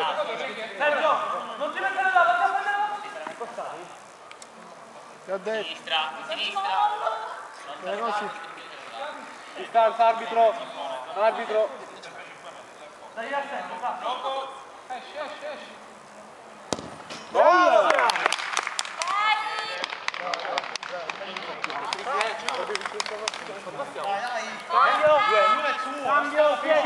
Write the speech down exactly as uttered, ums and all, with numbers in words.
Sergio, non ti mettere là, vai a prendere. Ti ho detto. Sinistra, sinistra. È così. Distanza, arbitro. Arbitro. Dai a tempo, va. Esci, esci, esci. Bravo! Cambio, cambio,